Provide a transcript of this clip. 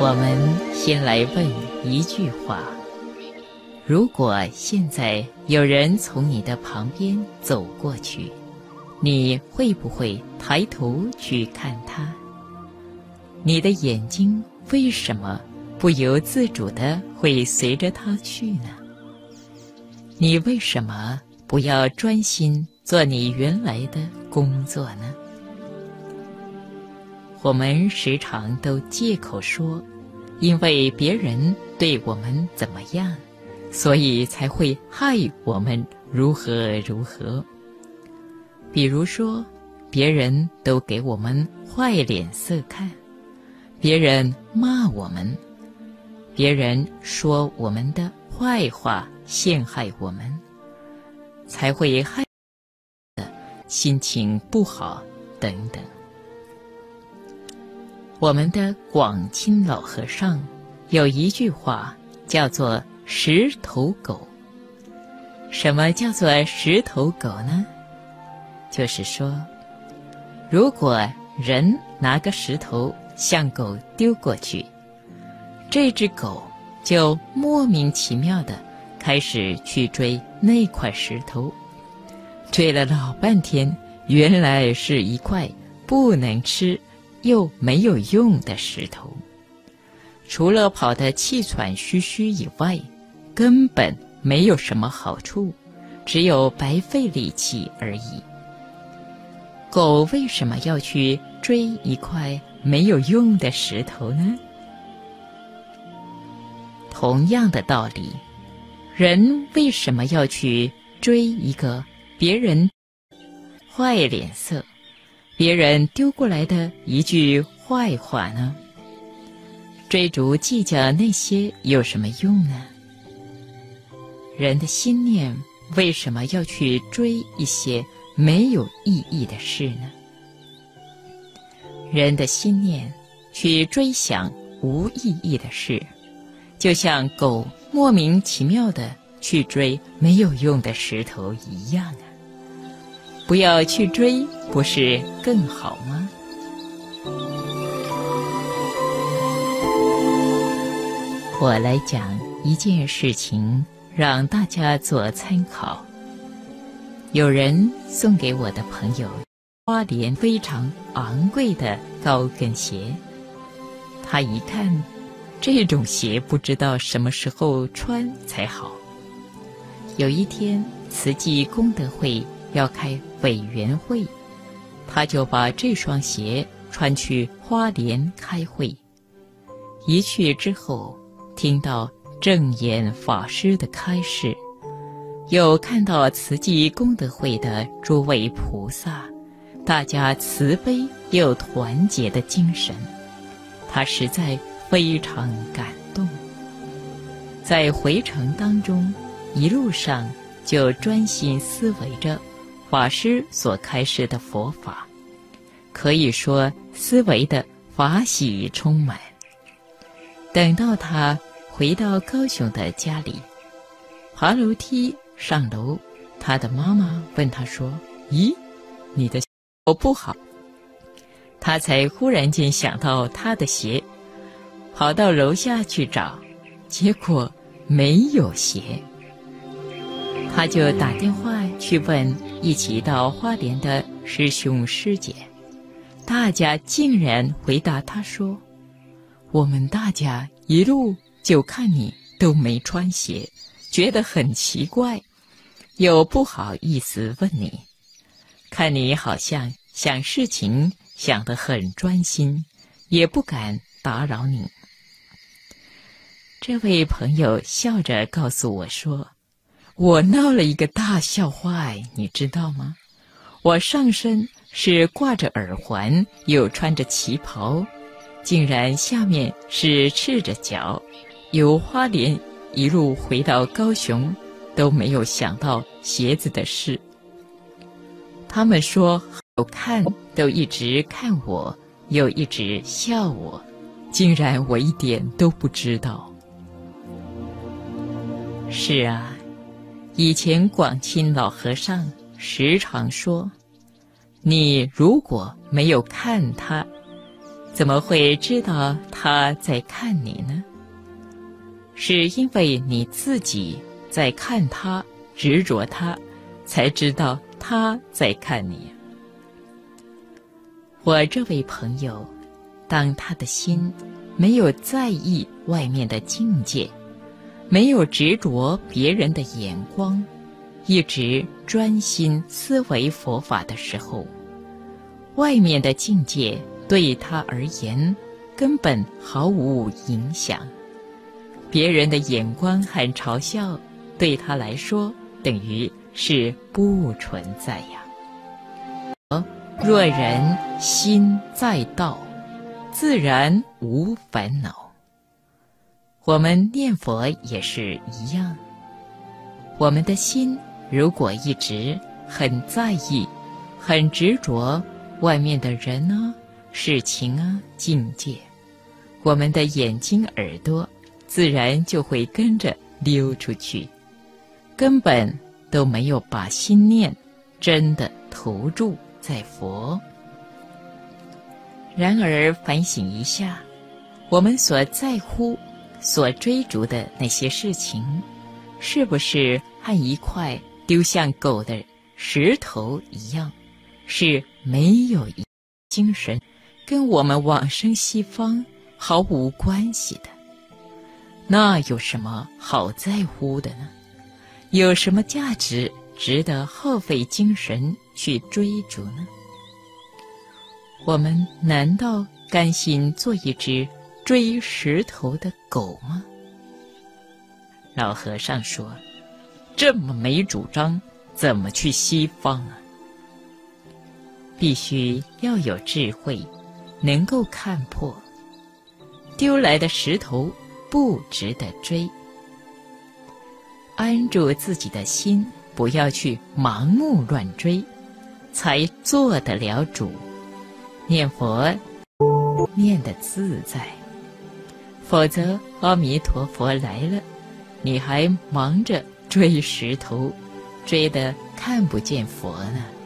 我们先来问一句话：如果现在有人从你的旁边走过去，你会不会抬头去看他？你的眼睛为什么不由自主地会随着他去呢？你为什么不要专心做你原来的工作呢？我们时常都借口说，因为别人对我们怎么样，所以才会害我们如何如何。比如说，别人都给我们坏脸色看，别人骂我们，别人说我们的坏话陷害我们，才会害的心情不好等等。我们的广钦老和尚有一句话叫做石头狗。什么叫做石头狗呢？就是说，如果人拿个石头向狗丢过去，这只狗就莫名其妙地开始去追那块石头，追了老半天，原来是一块不能吃又没有用的石头，除了跑得气喘吁吁以外，根本没有什么好处，只有白费力气而已。狗为什么要去追一块没有用的石头呢？同样的道理，人为什么要去追一个别人坏脸色，别人丢过来的一句坏话呢？追逐计较那些有什么用呢？人的心念为什么要去追一些没有意义的事呢？人的心念去追想无意义的事，就像狗莫名其妙地去追没有用的石头一样啊！不要去追，不是更好吗？我来讲一件事情，让大家做参考。有人送给我的朋友花莲非常昂贵的高跟鞋，他一看，这种鞋不知道什么时候穿才好。有一天，慈济功德会要开委员会，他就把这双鞋穿去花莲开会。一去之后，听到正言法师的开示，又看到慈济功德会的诸位菩萨，大家慈悲又团结的精神，他实在非常感动。在回程当中，一路上就专心思维着法师所开示的佛法，可以说思维的法喜充满。等到他回到高雄的家里，爬楼梯上楼，他的妈妈问他说：“咦，你的鞋不好？”他才忽然间想到他的鞋，跑到楼下去找，结果没有鞋。他就打电话去问一起到花莲的师兄师姐，大家竟然回答他说：“我们大家一路就看你都没穿鞋，觉得很奇怪，又不好意思问你，看你好像想事情想得很专心，也不敢打扰你。”这位朋友笑着告诉我说：“我闹了一个大笑话，你知道吗？我上身是挂着耳环，又穿着旗袍，竟然下面是赤着脚，由花莲一路回到高雄，都没有想到鞋子的事。他们说好看，都一直看我，又一直笑我，竟然我一点都不知道。”是啊，以前广钦老和尚时常说，你如果没有看他， 怎么会知道他在看你呢？是因为你自己在看他，执着他，才知道他在看你。我这位朋友，当他的心没有在意外面的境界，没有执着别人的眼光，一直专心思维佛法的时候，外面的境界对他而言根本毫无影响，别人的眼光和嘲笑对他来说等于是不存在呀。若人心在道，自然无烦恼。我们念佛也是一样，我们的心如果一直很在意、很执着外面的人啊、事情啊、境界，我们的眼睛、耳朵自然就会跟着溜出去，根本都没有把心念真的投注在佛。然而反省一下，我们所在乎、所追逐的那些事情，是不是和一块丢向狗的石头一样，是没有一精神，跟我们往生西方毫无关系的？那有什么好在乎的呢？有什么价值值得耗费精神去追逐呢？我们难道甘心做一只追石头的狗吗？老和尚说，这么没主张，怎么去西方啊？必须要有智慧，能够看破，丢来的石头不值得追。安住自己的心，不要去盲目乱追，才做得了主。念佛念得自在，否则阿弥陀佛来了，你还忙着追石头，追得看不见佛呢。